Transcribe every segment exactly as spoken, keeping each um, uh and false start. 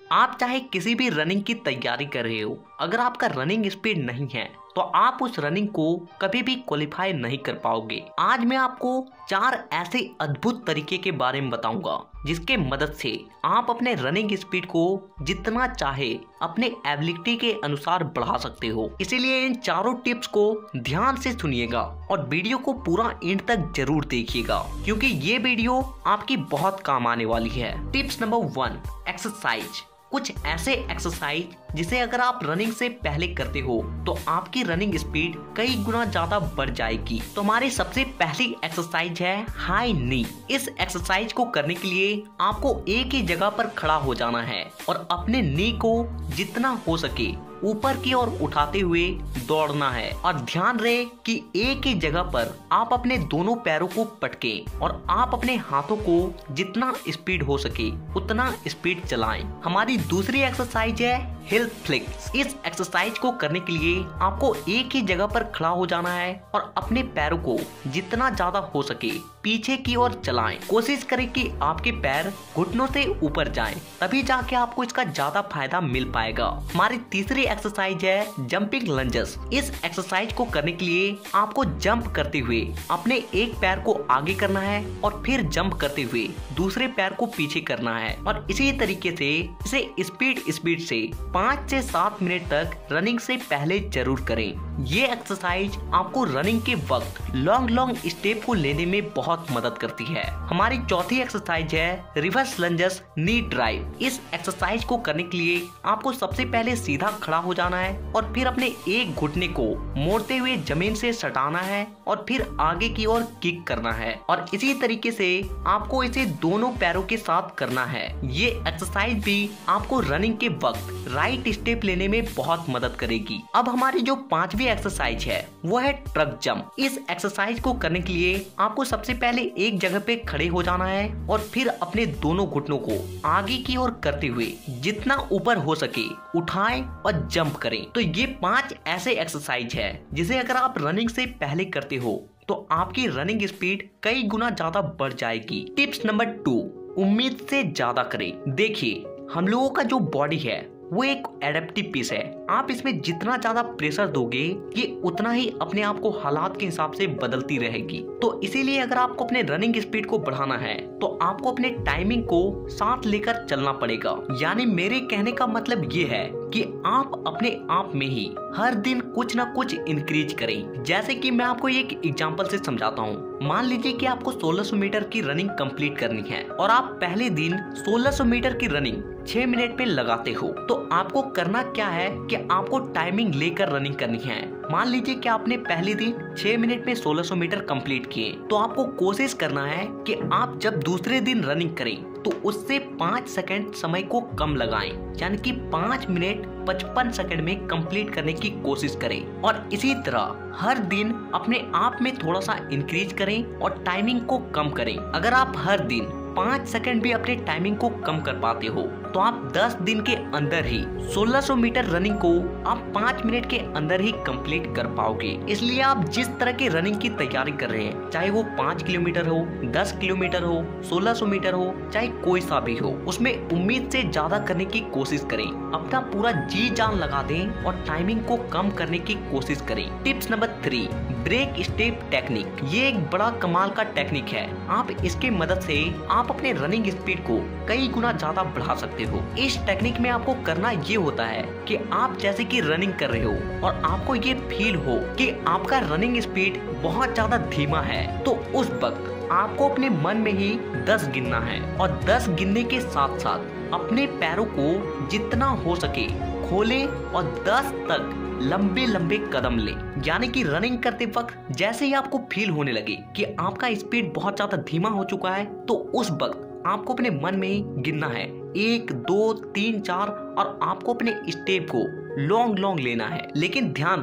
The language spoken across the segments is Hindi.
आप चाहे किसी भी रनिंग की तैयारी कर रहे हो, अगर आपका रनिंग स्पीड नहीं है तो आप उस रनिंग को कभी भी क्वालिफाई नहीं कर पाओगे। आज मैं आपको चार ऐसे अद्भुत तरीके के बारे में बताऊंगा जिसके मदद से आप अपने रनिंग स्पीड को जितना चाहे अपने एबिलिटी के अनुसार बढ़ा सकते हो। इसीलिए इन चारों टिप्स को ध्यान से सुनिएगा और वीडियो को पूरा एंड तक जरूर देखिएगा, क्योंकि ये वीडियो आपकी बहुत काम आने वाली है। Tips number one, exercise. कुछ ऐसे एक्सरसाइज जिसे अगर आप रनिंग से पहले करते हो तो आपकी रनिंग स्पीड कई गुना ज्यादा बढ़ जाएगी। तो हमारी सबसे पहली एक्सरसाइज है हाई नी। इस एक्सरसाइज को करने के लिए आपको एक ही जगह पर खड़ा हो जाना है और अपने नी को जितना हो सके ऊपर की ओर उठाते हुए दौड़ना है। और ध्यान रहे कि एक ही जगह पर आप अपने दोनों पैरों को पटकें और आप अपने हाथों को जितना स्पीड हो सके उतना स्पीड चलाएं। हमारी दूसरी एक्सरसाइज है हिल फ्लिक्स। इस एक्सरसाइज को करने के लिए आपको एक ही जगह पर खड़ा हो जाना है और अपने पैरों को जितना ज्यादा हो सके पीछे की ओर चलाएं। कोशिश करें कि आपके पैर घुटनों से ऊपर जाएं, तभी जाके आपको इसका ज्यादा फायदा मिल पाएगा। हमारी तीसरी एक्सरसाइज है जंपिंग लंजेस। इस एक्सरसाइज को करने के लिए आपको जंप करते हुए अपने एक पैर को आगे करना है और फिर जंप करते हुए दूसरे पैर को पीछे करना है। और इसी तरीके से इसे स्पीड स्पीड से पाँच से सात मिनट तक रनिंग से पहले जरूर करें। ये एक्सरसाइज आपको रनिंग के वक्त लॉन्ग लॉन्ग स्टेप को लेने में बहुत मदद करती है। हमारी चौथी एक्सरसाइज है रिवर्स लंजेस नी ड्राइव। इस एक्सरसाइज को करने के लिए आपको सबसे पहले सीधा खड़ा हो जाना है और फिर अपने एक घुटने को मोड़ते हुए जमीन से सटाना है और फिर आगे की ओर किक करना है। और इसी तरीके से आपको इसे दोनों पैरों के साथ करना है। ये एक्सरसाइज भी आपको रनिंग के वक्त राइट स्टेप लेने में बहुत मदद करेगी। अब हमारी जो पांचवी एक्सरसाइज है वो है ट्रक जंप। इस एक्सरसाइज को करने के लिए आपको सबसे पहले एक जगह पे खड़े हो जाना है और फिर अपने दोनों घुटनों को आगे की ओर करते हुए जितना ऊपर हो सके उठाएं और जंप करें। तो ये पांच ऐसे एक्सरसाइज है जिसे अगर आप रनिंग से पहले करते हो तो आपकी रनिंग स्पीड कई गुना ज्यादा बढ़ जाएगी। टिप्स नंबर टू, उम्मीद से ज्यादा करें। देखिए, हम लोगों का जो बॉडी है वो एक एडेप्टिव पीस है। आप इसमें जितना ज्यादा प्रेशर दोगे ये उतना ही अपने आप को हालात के हिसाब से बदलती रहेगी। तो इसीलिए अगर आपको अपने रनिंग स्पीड को बढ़ाना है तो आपको अपने टाइमिंग को साथ लेकर चलना पड़ेगा। यानी मेरे कहने का मतलब ये है कि आप अपने आप में ही हर दिन कुछ ना कुछ इंक्रीज करें। जैसे कि मैं आपको एक एग्जांपल से समझाता हूँ। मान लीजिए कि आपको सोलह सौ मीटर की रनिंग कंप्लीट करनी है और आप पहले दिन सोलह सौ मीटर की रनिंग छह मिनट पे लगाते हो, तो आपको करना क्या है कि आपको टाइमिंग लेकर रनिंग करनी है। मान लीजिए कि आपने पहले दिन छह मिनट में सोलह सौ मीटर कंप्लीट किए, तो आपको कोशिश करना है कि आप जब दूसरे दिन रनिंग करें तो उससे पाँच सेकंड समय को कम लगाएं, यानी कि पाँच मिनट पचपन सेकंड में कंप्लीट करने की कोशिश करें। और इसी तरह हर दिन अपने आप में थोड़ा सा इंक्रीज करें और टाइमिंग को कम करें। अगर आप हर दिन पाँच सेकंड भी अपने टाइमिंग को कम कर पाते हो तो आप दस दिन के अंदर ही सोलह सौ मीटर रनिंग को आप पाँच मिनट के अंदर ही कंप्लीट कर पाओगे। इसलिए आप जिस तरह की रनिंग की तैयारी कर रहे हैं, चाहे वो पाँच किलोमीटर हो, दस किलोमीटर हो, सोलह सौ मीटर हो, चाहे कोई सा भी हो, उसमें उम्मीद से ज्यादा करने की कोशिश करें। अपना पूरा जी जान लगा दें और टाइमिंग को कम करने की कोशिश करें। Tips number three, break step technique. ये एक बड़ा कमाल का टेक्निक है। आप इसके मदद से आप अपने रनिंग स्पीड को कई गुना ज्यादा बढ़ा सकते हो। इस टेक्निक में आपको करना ये होता है कि आप जैसे कि रनिंग कर रहे हो और आपको ये फील हो कि आपका रनिंग स्पीड बहुत ज्यादा धीमा है, तो उस वक्त आपको अपने मन में ही दस गिनना है और दस गिनने के साथ साथ अपने पैरों को जितना हो सके खोले और दस तक लंबे लंबे कदम ले। यानी कि रनिंग करते वक्त जैसे ही आपको फील होने लगे कि आपका स्पीड बहुत ज्यादा धीमा हो चुका है, तो उस वक्त आपको अपने मन में ही गिनना है एक दो तीन चार और आपको अपने स्टेप को लॉन्ग लॉन्ग लेना है। लेकिन ध्यान रहे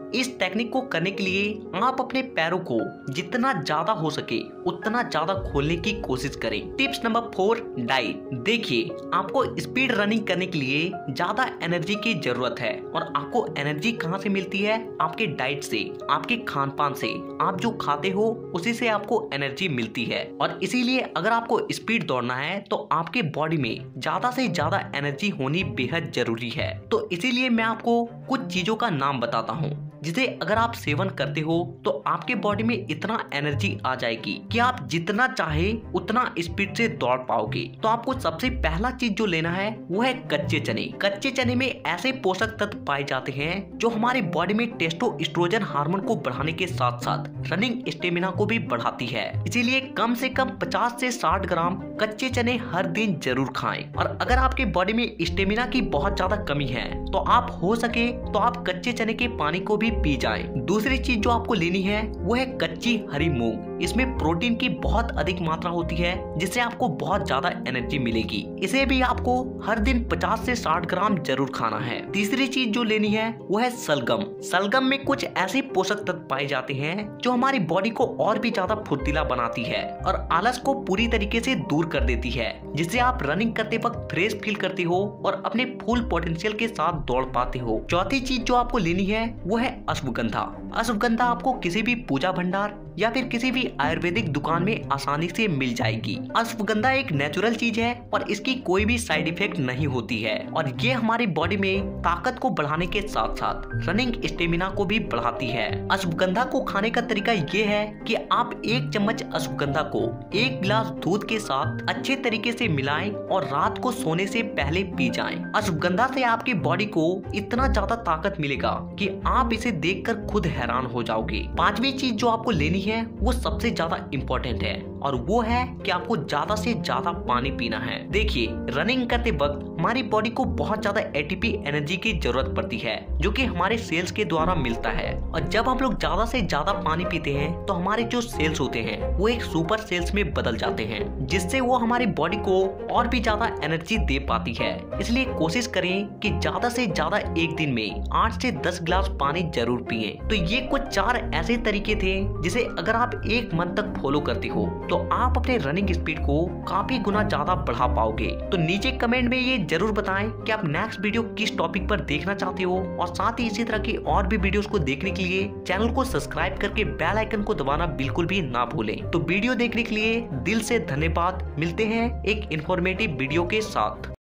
इस टेक्निक को करने के लिए आप अपने पैरों को जितना ज्यादा हो सके उतना ज्यादा खोलने की कोशिश करें। Tips number four, diet. देखिए, आपको स्पीड रनिंग करने के लिए ज्यादा एनर्जी की जरूरत है और आपको एनर्जी कहाँ से मिलती है? आपके डाइट से, आपके खान पान से। आप जो खाते हो उसी से आपको एनर्जी मिलती है और इसीलिए अगर आपको स्पीड दौड़ना है तो आपके बॉडी में ज्यादा से ज्यादा एनर्जी होनी बेहद जरूरी है। तो इसीलिए मैं आपको कुछ चीजों का नाम बताता हूँ जिसे अगर आप सेवन करते हो तो आपके बॉडी में इतना एनर्जी आ जाएगी कि आप जितना चाहे उतना स्पीड से दौड़ पाओगे। तो आपको सबसे पहला चीज जो लेना है वो है कच्चे चने। कच्चे चने में ऐसे पोषक तत्व पाए जाते हैं जो हमारे बॉडी में टेस्टोस्टेरोन हार्मोन को बढ़ाने के साथ साथ रनिंग स्टेमिना को भी बढ़ाती है। इसीलिए कम से कम पचास से साठ ग्राम कच्चे चने हर दिन जरूर खाएं। और अगर आपके बॉडी में स्टेमिना की बहुत ज्यादा कमी है तो आप हो सके तो आप कच्चे चने के पानी को भी पी जाएं। दूसरी चीज जो आपको लेनी है वो है कच्ची हरी मूंग। इसमें प्रोटीन की बहुत अधिक मात्रा होती है जिससे आपको बहुत ज्यादा एनर्जी मिलेगी। इसे भी आपको हर दिन पचास से साठ ग्राम जरूर खाना है। तीसरी चीज जो लेनी है वो है सलगम। सलगम में कुछ ऐसे पोषक तत्व पाए जाते हैं जो हमारी बॉडी को और भी ज्यादा फुर्तीला बनाती है और आलस को पूरी तरीके से दूर कर देती है, जिससे आप रनिंग करते वक्त फ्रेश फील करते हो और अपने फुल पोटेंशियल के साथ दौड़ पाते हो। चौथी चीज जो आपको लेनी है वो है अश्वगंधा। अश्वगंधा आपको किसी भी पूजा भंडार या फिर किसी भी आयुर्वेदिक दुकान में आसानी से मिल जाएगी। अश्वगंधा एक नेचुरल चीज है और इसकी कोई भी साइड इफेक्ट नहीं होती है और ये हमारी बॉडी में ताकत को बढ़ाने के साथ साथ रनिंग स्टेमिना को भी बढ़ाती है। अश्वगंधा को खाने का तरीका ये है कि आप एक चम्मच अश्वगंधा को एक गिलास दूध के साथ अच्छे तरीके से मिलाएं और रात को सोने से पहले पी जाएं। अश्वगंधा से आपकी बॉडी को इतना ज्यादा ताकत मिलेगा कि आप इसे देखकर खुद हैरान हो जाओगे। पांचवी चीज जो आपको लेनी है वो सबसे ज्यादा इम्पोर्टेंट है और वो है कि आपको ज्यादा से ज्यादा पानी पीना है। देखिए, रनिंग करते वक्त हमारी बॉडी को बहुत ज्यादा एटीपी एनर्जी की जरूरत पड़ती है जो कि हमारे सेल्स के द्वारा मिलता है और जब हम लोग ज्यादा से ज्यादा पानी पीते हैं तो हमारे जो सेल्स होते हैं वो एक सुपर सेल्स में बदल जाते हैं, जिससे वो हमारी बॉडी को और भी ज्यादा एनर्जी दे पाती है। इसलिए कोशिश करें कि ज्यादा से ज्यादा एक दिन में आठ से दस गिलास पानी जरूर पिए। तो ये कुछ चार ऐसे तरीके थे जिसे अगर आप एक मंथ तक फॉलो करते हो तो आप अपने रनिंग स्पीड को काफी गुना ज्यादा बढ़ा पाओगे। तो नीचे कमेंट में ये जरूर बताएं कि आप नेक्स्ट वीडियो किस टॉपिक पर देखना चाहते हो और साथ ही इसी तरह की और भी वीडियोस को देखने के लिए चैनल को सब्सक्राइब करके बेल आइकन को दबाना बिल्कुल भी ना भूलें। तो वीडियो देखने के लिए दिल से धन्यवाद। मिलते हैं एक इंफॉर्मेटिव वीडियो के साथ।